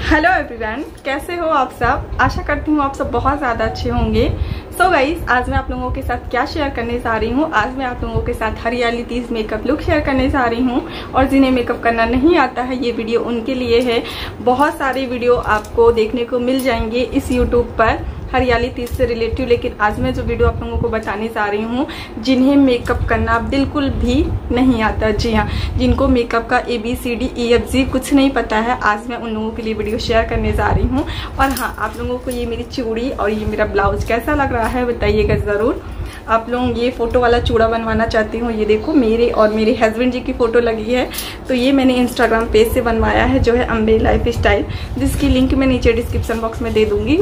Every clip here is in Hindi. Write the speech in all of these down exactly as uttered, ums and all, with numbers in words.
हेलो एवरीवन, कैसे हो आप सब। आशा करती हूँ आप सब बहुत ज़्यादा अच्छे होंगे। सो so गाइस, आज मैं आप लोगों के साथ क्या शेयर करने जा रही हूँ। आज मैं आप लोगों के साथ हरियाली तीज मेकअप लुक शेयर करने जा रही हूँ। और जिन्हें मेकअप करना नहीं आता है, ये वीडियो उनके लिए है। बहुत सारे वीडियो आपको देखने को मिल जाएंगे इस यूट्यूब पर हरियाली तीज से रिलेटिव, लेकिन आज मैं जो वीडियो आप लोगों को बताने जा रही हूँ, जिन्हें मेकअप करना बिल्कुल भी नहीं आता, जी हाँ, जिनको मेकअप का A B C D E F G कुछ नहीं पता है, आज मैं उन लोगों के लिए वीडियो शेयर करने जा रही हूँ। और हाँ, आप लोगों को ये मेरी चूड़ी और ये मेरा ब्लाउज कैसा लग रहा है बताइएगा ज़रूर। आप लोग ये फोटो वाला चूड़ा बनवाना चाहती हूँ, ये देखो मेरे और मेरे हस्बैंड जी की फोटो लगी है। तो ये मैंने इंस्टाग्राम पेज से बनवाया है, जो है अम्बे लाइफ स्टाइल, जिसकी लिंक मैं नीचे डिस्क्रिप्शन बॉक्स में दे दूंगी।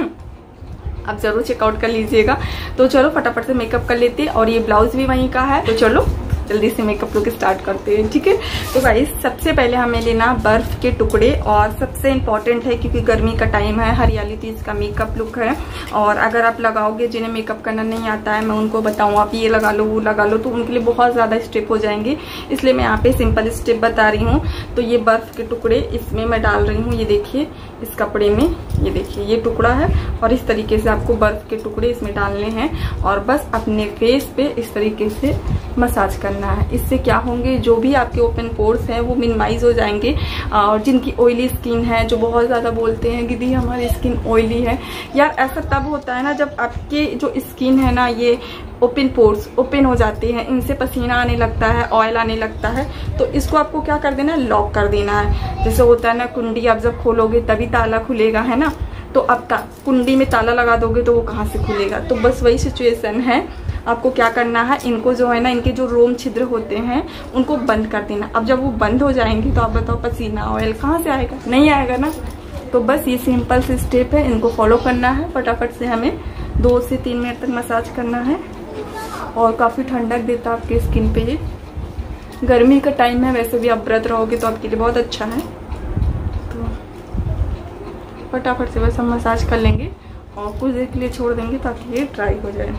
आप जरूर चेकआउट कर लीजिएगा। तो चलो फटाफट से मेकअप कर लेते हैं। और ये ब्लाउज भी वहीं का है, तो चलो जल्दी से मेकअप लुक स्टार्ट करते हैं, ठीक है। तो गाइस, सबसे पहले हमें लेना बर्फ के टुकड़े, और सबसे इम्पॉर्टेंट है क्योंकि गर्मी का टाइम है, हरियाली तीज का मेकअप लुक है। और अगर आप लगाओगे, जिन्हें मेकअप करना नहीं आता है, मैं उनको बताऊँ आप ये लगा लो वो लगा लो, तो उनके लिए बहुत ज़्यादा स्टेप हो जाएंगे, इसलिए मैं यहाँ पे सिंपल स्टेप बता रही हूँ। तो ये बर्फ के टुकड़े इसमें मैं डाल रही हूँ, ये देखिए इस कपड़े में, ये देखिए ये टुकड़ा है, और इस तरीके से आपको बर्फ के टुकड़े इसमें डालने हैं। और बस अपने फेस पे इस तरीके से मसाज करना है। इससे क्या होंगे, जो भी आपके ओपन पोर्स हैं वो मिनिमाइज हो जाएंगे। और जिनकी ऑयली स्किन है, जो बहुत ज़्यादा बोलते हैं दीदी हमारी स्किन ऑयली है, यार ऐसा तब होता है ना जब आपके जो स्किन है ना, ये ओपन पोर्स ओपन हो जाते हैं, इनसे पसीना आने लगता है, ऑयल आने लगता है। तो इसको आपको क्या कर देना है, लॉक कर देना है। जैसे होता है ना, कुंडी आप जब खोलोगे तभी ताला खुलेगा, है ना। तो अब कुंडी में ताला लगा दोगे तो वो कहाँ से खुलेगा। तो बस वही सिचुएशन है। आपको क्या करना है, इनको जो है ना, इनके जो रोम छिद्र होते हैं उनको बंद कर देना। अब जब वो बंद हो जाएंगे तो आप बताओ पसीना ऑयल कहाँ से आएगा, नहीं आएगा ना। तो बस ये सिंपल से स्टेप है, इनको फॉलो करना है। फटाफट से हमें दो से तीन मिनट तक मसाज करना है, और काफ़ी ठंडक देता है आपकी स्किन पे। ये गर्मी का टाइम है, वैसे भी आप व्रत रहोगे तो आपके लिए बहुत अच्छा है। तो फटाफट से बस हम मसाज कर लेंगे और कुछ देर के लिए छोड़ देंगे ताकि ये ड्राई हो जाए।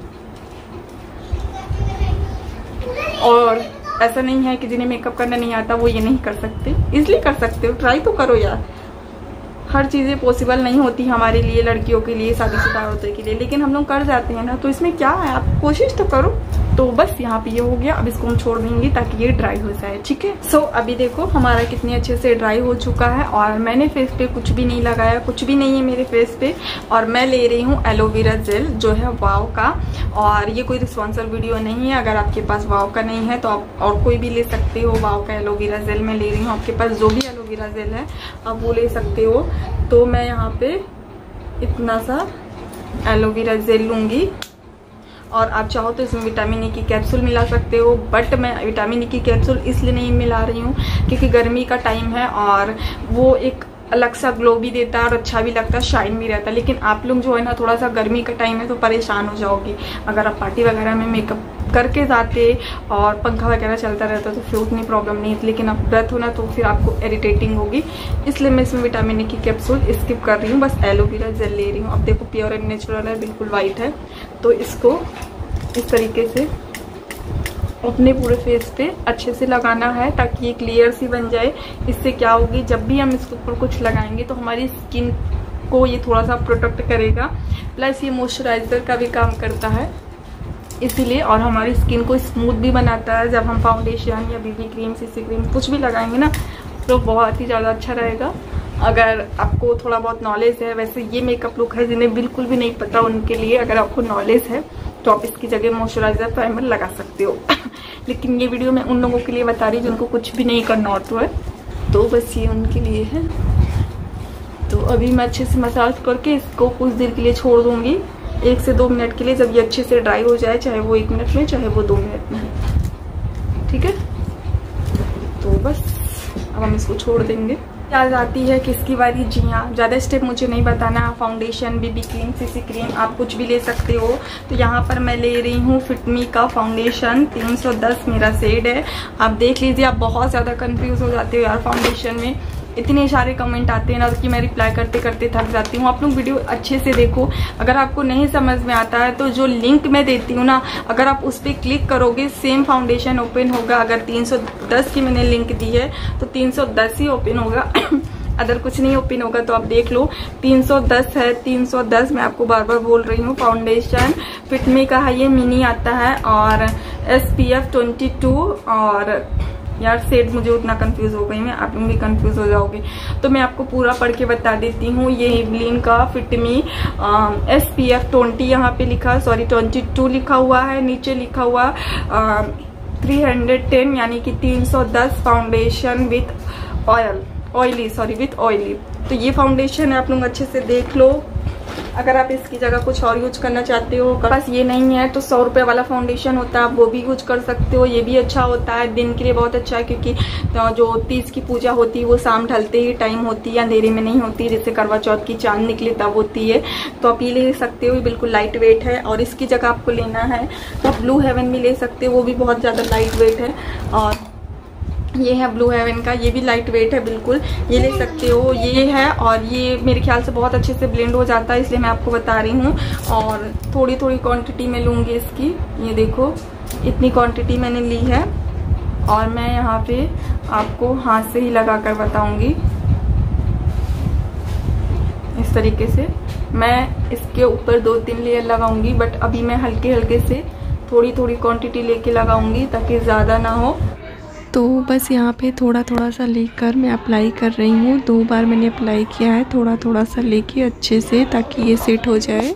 और ऐसा नहीं है कि जिन्हें मेकअप करना नहीं आता वो ये नहीं कर सकते, इसलिए कर सकते हो, ट्राई तो करो यार। हर चीज़ें पॉसिबल नहीं होती हमारे लिए, लड़कियों के लिए, शादीशुदा औरतों के लिए, लेकिन हम लोग कर जाते हैं ना, तो इसमें क्या है, आप कोशिश तो करो। तो बस यहाँ पे ये हो गया। अब इसको हम छोड़ देंगे ताकि ये ड्राई हो जाए, ठीक है। सो so, अभी देखो हमारा कितनी अच्छे से ड्राई हो चुका है, और मैंने फेस पे कुछ भी नहीं लगाया, कुछ भी नहीं है मेरे फेस पे। और मैं ले रही हूँ एलोवेरा जेल, जो है वाव का। और ये कोई स्पॉन्सर वीडियो नहीं है, अगर आपके पास वाव का नहीं है तो आप और कोई भी ले सकते हो। वाव का एलोवेरा जेल मैं ले रही हूँ, आपके पास जो भी एलोवेरा जेल है आप वो ले सकते हो। तो मैं यहाँ पे इतना सा एलोवेरा जेल लूँगी, और आप चाहो तो इसमें विटामिन ई की कैप्सूल मिला सकते हो, बट मैं विटामिन ई की कैप्सूल इसलिए नहीं मिला रही हूँ क्योंकि गर्मी का टाइम है, और वो एक अलग सा ग्लो भी देता है और अच्छा भी लगता है, शाइन भी रहता है। लेकिन आप लोग जो है ना, थोड़ा सा गर्मी का टाइम है तो परेशान हो जाओगे। अगर आप पार्टी वगैरह में मेकअप करके जाते और पंखा वगैरह चलता रहता तो फिर उतनी प्रॉब्लम नहीं है, लेकिन आप व्रत हो ना तो फिर आपको इरिटेटिंग होगी, इसलिए मैं इसमें विटामिन ई की कैप्सूल स्किप कर रही हूँ। बस एलोवेरा जेल ले रही हूँ। अब देखो प्योर एंड नेचुरल है, बिल्कुल वाइट है। तो इसको इस तरीके से अपने पूरे फेस पे अच्छे से लगाना है ताकि ये क्लियर सी बन जाए। इससे क्या होगी, जब भी हम इसके ऊपर कुछ लगाएंगे तो हमारी स्किन को ये थोड़ा सा प्रोटेक्ट करेगा, प्लस ये मॉइस्चराइजर का भी काम करता है इसीलिए, और हमारी स्किन को स्मूथ भी बनाता है। जब हम फाउंडेशन या बीबी क्रीम, सीसी क्रीम कुछ भी लगाएंगे ना, तो बहुत ही ज़्यादा अच्छा रहेगा। अगर आपको थोड़ा बहुत नॉलेज है, वैसे ये मेकअप लुक है जिन्हें बिल्कुल भी नहीं पता उनके लिए, अगर आपको नॉलेज है तो आप इसकी जगह मॉइस्चराइजर प्राइमर लगा सकते हो। लेकिन ये वीडियो मैं उन लोगों के लिए बता रही हूँ जिनको कुछ भी नहीं करना होता है, तो बस ये उनके लिए है। तो अभी मैं अच्छे से मसाज करके इसको कुछ देर के लिए छोड़ दूंगी, एक से दो मिनट के लिए, जब ये अच्छे से ड्राई हो जाए, चाहे वो एक मिनट में चाहे वो दो मिनट में, ठीक है। तो बस अब हम इसको छोड़ देंगे। आ जाती है किसकी बारी, जी हाँ, ज़्यादा स्टेप मुझे नहीं बताना। Foundation, BB cream, CC cream आप कुछ भी ले सकते हो। तो यहाँ पर मैं ले रही हूँ फिटमी का फाउंडेशन, तीन सौ दस मेरा शेड है। आप देख लीजिए, आप बहुत ज़्यादा कंफ्यूज हो जाते हो यार फाउंडेशन में, इतने सारे कमेंट आते हैं ना कि मैं रिप्लाई करते करते थक जाती हूँ। आप लोग वीडियो अच्छे से देखो, अगर आपको नहीं समझ में आता है तो जो लिंक मैं देती हूँ ना, अगर आप उस पर क्लिक करोगे सेम फाउंडेशन ओपन होगा। अगर तीन सौ दस की मैंने लिंक दी है तो तीन सौ दस ही ओपन होगा। अदर कुछ नहीं ओपन होगा तो आप देख लो। तीन सौ दस है, तीन सौ दस मैं आपको बार बार बोल रही हूँ। फाउंडेशन फिटमी का है, ये मिनी आता है और S P F twenty two. और यार सेट मुझे उतना कंफ्यूज हो गई मैं, आप लोग भी कंफ्यूज हो जाओगे तो मैं आपको पूरा पढ़ के बता देती हूँ। ये इवलिन का fit me S P F twenty यहाँ पे लिखा, सॉरी ट्वेंटी टू लिखा हुआ है, नीचे लिखा हुआ थ्री हंड्रेड टेन यानी कि तीन सौ दस foundation with oil oily sorry with oily. तो ये फाउंडेशन है, आप लोग अच्छे से देख लो। अगर आप इसकी जगह कुछ और यूज करना चाहते हो, बस ये नहीं है तो सौ रुपये वाला फाउंडेशन होता है, आप वो भी यूज कर सकते हो। ये भी अच्छा होता है, दिन के लिए बहुत अच्छा है, क्योंकि जो तीज की पूजा होती है वो शाम ढलते ही टाइम होती है, अंधेरे में नहीं होती, जैसे करवा चौथ की चांद निकले तब होती है। तो आप ये ले सकते हो, बिल्कुल लाइट वेट है। और इसकी जगह आपको लेना है तो आप ब्लू हेवन भी ले सकते हो, वो भी बहुत ज़्यादा लाइट वेट है। और ये है ब्लू हेवन का, ये भी लाइट वेट है बिल्कुल, ये ले सकते हो। ये है और ये मेरे ख्याल से बहुत अच्छे से ब्लेंड हो जाता है, इसलिए मैं आपको बता रही हूँ। और थोड़ी थोड़ी क्वांटिटी में लूँगी इसकी, ये देखो इतनी क्वांटिटी मैंने ली है। और मैं यहाँ पे आपको हाथ से ही लगा कर बताऊँगी इस तरीके से। मैं इसके ऊपर दो तीन लेयर लगाऊंगी, बट अभी मैं हल्के हल्के से थोड़ी थोड़ी क्वांटिटी लेके लगाऊंगी ताकि ज़्यादा ना हो। तो बस यहाँ पे थोड़ा थोड़ा सा लेकर मैं अप्लाई कर रही हूँ। दो बार मैंने अप्लाई किया है, थोड़ा थोड़ा सा लेके अच्छे से, ताकि ये सेट हो जाए।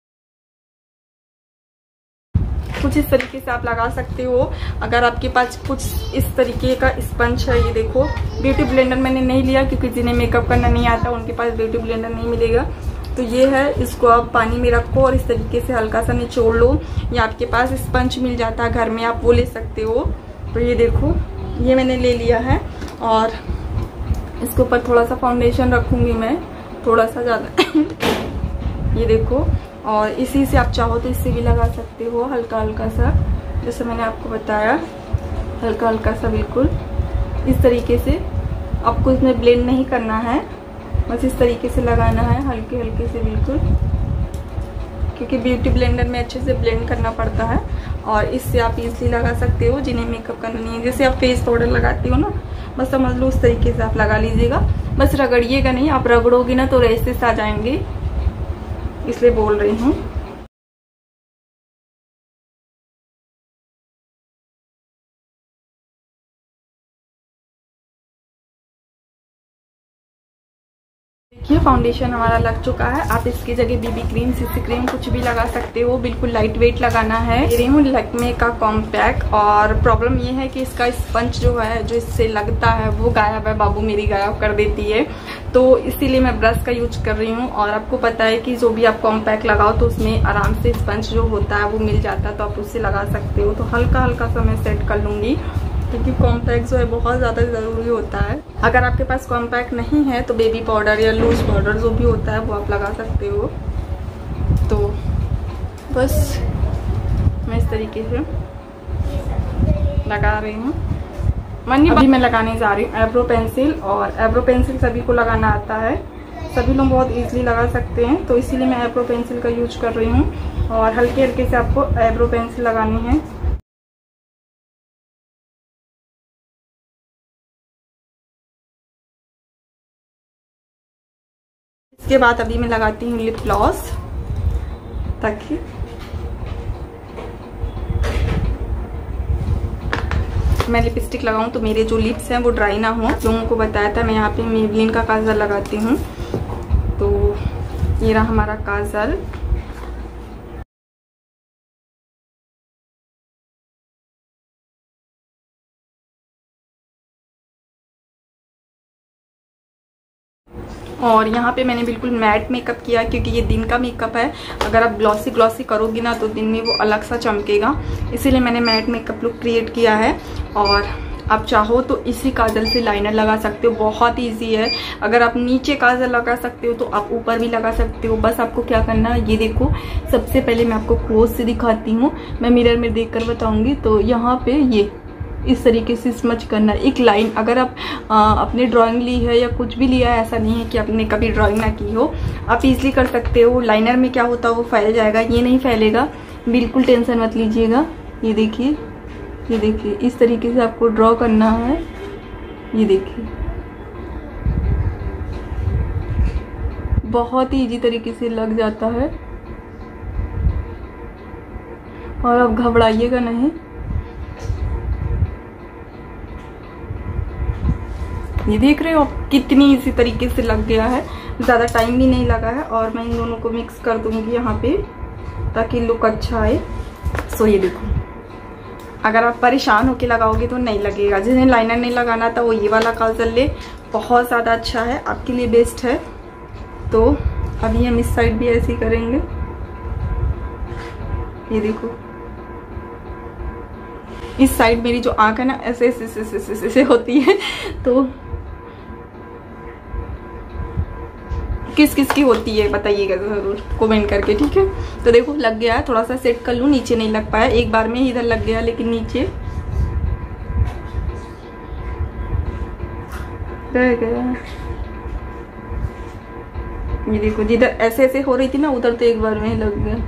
कुछ इस तरीके से आप लगा सकते हो। अगर आपके पास कुछ इस तरीके का स्पंज है, ये देखो ब्यूटी ब्लेंडर मैंने नहीं लिया क्योंकि जिन्हें मेकअप करना नहीं आता उनके पास ब्यूटी ब्लेंडर नहीं मिलेगा। तो ये है, इसको आप पानी में रखो और इस तरीके से हल्का सा निचोड़ लो, या आपके पास स्पंज मिल जाता है घर में, आप वो ले सकते हो। तो ये देखो ये मैंने ले लिया है और इसके ऊपर थोड़ा सा फाउंडेशन रखूंगी मैं, थोड़ा सा ज़्यादा ये देखो। और इसी से आप चाहो तो इससे भी लगा सकते हो हल्का हल्का सा, जैसे मैंने आपको बताया, हल्का हल्का सा बिल्कुल इस तरीके से। आपको इसमें ब्लेंड नहीं करना है, बस इस तरीके से लगाना है हल्के हल्के से बिल्कुल, क्योंकि ब्यूटी ब्लेंडर में अच्छे से ब्लेंड करना पड़ता है। और इससे आप इजीली लगा सकते हो जिन्हें मेकअप करना नहीं है। जैसे आप फेस पाउडर लगाते हो ना, बस समझ लो उस तरीके से आप लगा लीजिएगा, बस रगड़िएगा नहीं। आप रगड़ोगे ना तो रेसेस आ जाएंगे, इसलिए बोल रही हूँ। देखिए फाउंडेशन हमारा लग चुका है। आप इसकी जगह बीबी क्रीम, सीसी क्रीम कुछ भी लगा सकते हो, बिल्कुल लाइट वेट लगाना है। ये हूँ लैक्मे का कॉम्पैक्ट। और प्रॉब्लम ये है कि इसका स्पंज जो है, जो इससे लगता है, वो गायब है, बाबू मेरी गायब कर देती है। तो इसीलिए मैं ब्रश का यूज कर रही हूँ। और आपको पता है कि जो भी आप कॉम्पैक्ट लगाओ तो उसमें आराम से स्पंज जो होता है वो मिल जाता है, तो आप उससे लगा सकते हो। तो हल्का हल्का सा मैं सेट कर लूँगी, क्योंकि कॉम्पैक्ट जो है बहुत ज़्यादा ज़रूरी होता है। अगर आपके पास कॉम्पैक्ट नहीं है तो बेबी पाउडर या लूज पाउडर जो भी होता है वो आप लगा सकते हो। तो बस मैं इस तरीके से लगा रही हूँ। मनी अभी मैं लगाने जा रही हूँ एब्रो पेंसिल। और एब्रो पेंसिल सभी को लगाना आता है, सभी लोग बहुत इजीली लगा सकते हैं, तो इसीलिए मैं एब्रो पेंसिल का यूज कर रही हूँ। और हल्के हल्के से आपको एब्रो पेंसिल लगानी है। इसके बाद अभी मैं लगाती हूँ लिप ग्लॉस, ताकि मैं लिपस्टिक लगाऊं तो मेरे जो लिप्स हैं वो ड्राई ना हो। लोगों को बताया था मैं यहाँ पे मेबलिन का काजल लगाती हूँ। तो ये रहा हमारा काजल। और यहाँ पे मैंने बिल्कुल मैट मेकअप किया, क्योंकि ये दिन का मेकअप है। अगर आप ग्लॉसी ग्लॉसी करोगी ना तो दिन में वो अलग सा चमकेगा, इसीलिए मैंने मैट मेकअप लुक क्रिएट किया है। और आप चाहो तो इसी काजल से लाइनर लगा सकते हो, बहुत इजी है। अगर आप नीचे काजल लगा सकते हो तो आप ऊपर भी लगा सकते हो। बस आपको क्या करना है, ये देखो, सबसे पहले मैं आपको क्लोज से दिखाती हूँ, मैं मिरर में देख कर बताऊँगी। तो यहाँ पे ये इस तरीके से स्मच करना है एक लाइन। अगर आप आ, अपने ड्राइंग ली है या कुछ भी लिया है, ऐसा नहीं है कि आपने कभी ड्राइंग ना की हो, आप इजीली कर सकते हो। लाइनर में क्या होता है वो फैल जाएगा, ये नहीं फैलेगा, बिल्कुल टेंशन मत लीजिएगा। ये देखिए, ये देखिए, इस तरीके से आपको ड्रॉ करना है। ये देखिए, बहुत ही इजी तरीके से लग जाता है और आप घबराइएगा नहीं। ये देख रहे हो कितनी इसी तरीके से लग गया है, ज़्यादा टाइम भी नहीं लगा है। और मैं इन दोनों को मिक्स कर दूंगी यहाँ पे ताकि लुक अच्छा आए। सो ये देखो, अगर आप परेशान होके लगाओगे तो नहीं लगेगा। जिन्हें लाइनर नहीं लगाना था वो ये वाला काजल ले, बहुत ज़्यादा अच्छा है, आपके लिए बेस्ट है। तो अभी हम इस साइड भी ऐसे ही करेंगे। ये देखो इस साइड मेरी जो आंख है ना ऐसे ऐसे ऐसे ऐसे ऐसे होती है, तो किस किस की होती है बताइएगा ज़रूर कमेंट करके, ठीक है। तो देखो लग गया है, थोड़ा सा सेट कर लूँ, नीचे नहीं लग पाया, एक बार में इधर लग गया लेकिन नीचे रह गया। ये देखो जिधर ऐसे ऐसे हो रही थी ना उधर तो एक बार में ही लग गया।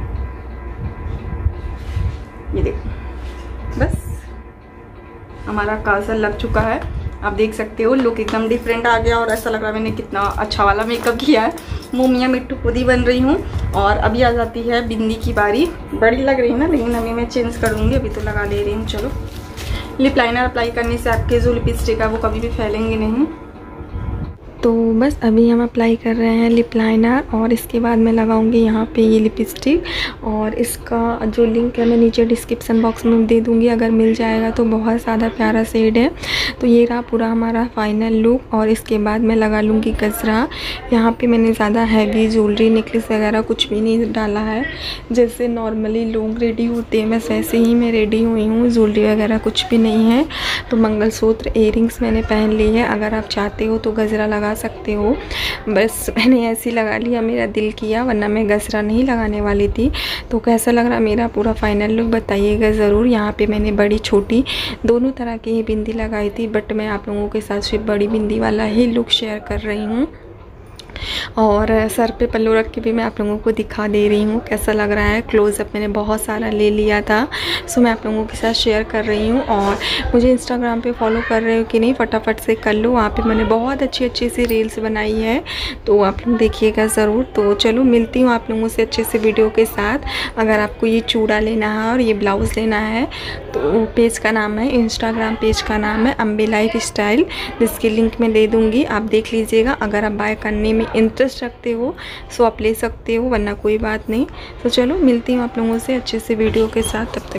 ये देखो बस हमारा काजल लग चुका है, आप देख सकते हो लुक एकदम डिफरेंट आ गया और ऐसा लग रहा है मैंने कितना अच्छा वाला मेकअप किया है। मुँह मियाँ मिट्टू खुद ही बन रही हूँ। और अभी आ जाती है बिंदी की बारी। बड़ी लग रही है ना, लेकिन अभी मैं चेंज करूँगी, अभी तो लगा ले रही हूँ। चलो, लिप लाइनर अप्लाई करने से आपके जो लिपस्टिक है वो कभी भी फैलेंगे नहीं। तो बस अभी हम अप्लाई कर रहे हैं लिप लाइनर और इसके बाद मैं लगाऊंगी यहाँ पे ये लिपस्टिक। और इसका जो लिंक है मैं नीचे डिस्क्रिप्शन बॉक्स में दे दूँगी, अगर मिल जाएगा तो। बहुत ज़्यादा प्यारा शेड है। तो ये रहा पूरा हमारा फाइनल लुक। और इसके बाद मैं लगा लूँगी गजरा। यहाँ पे मैंने ज़्यादा हैवी ज्वेलरी नेकलेस वगैरह कुछ भी नहीं डाला है, जैसे नॉर्मली लोग रेडी होते हैं बस वैसे ही मैं रेडी हुई हूँ। ज्वेलरी वगैरह कुछ भी नहीं है। तो मंगलसूत्र इयररिंग्स मैंने पहन ली है, अगर आप चाहते हो तो गजरा लगा सकते हो। बस मैंने ऐसे ही लगा लिया, मेरा दिल किया, वरना मैं गजरा नहीं लगाने वाली थी। तो कैसा लग रहा मेरा पूरा फाइनल लुक बताइएगा ज़रूर। यहाँ पे मैंने बड़ी छोटी दोनों तरह की ही बिंदी लगाई थी, बट मैं आप लोगों के साथ सिर्फ बड़ी बिंदी वाला ही लुक शेयर कर रही हूँ। और सर पे पल्लू रख के भी मैं आप लोगों को दिखा दे रही हूँ कैसा लग रहा है। क्लोज़अप मैंने बहुत सारा ले लिया था, सो मैं आप लोगों के साथ शेयर कर रही हूँ। और मुझे इंस्टाग्राम पे फॉलो कर रहे हो कि नहीं, फटाफट से कर लो, वहाँ पे मैंने बहुत अच्छी अच्छी सी रील्स बनाई है, तो आप लोग देखिएगा ज़रूर। तो चलो मिलती हूँ आप लोगों से अच्छे से वीडियो के साथ। अगर आपको ये चूड़ा लेना है और ये ब्लाउज़ लेना है तो पेज का नाम है, इंस्टाग्राम पेज का नाम है अम्बे लाइफ स्टाइल, जिसकी लिंक मैं दे दूँगी, आप देख लीजिएगा। अगर आप बाय करने में इंटरेस्ट रखते हो सो आप ले सकते हो, वरना कोई बात नहीं। तो चलो मिलती हूँ आप लोगों से अच्छे से वीडियो के साथ, तब तक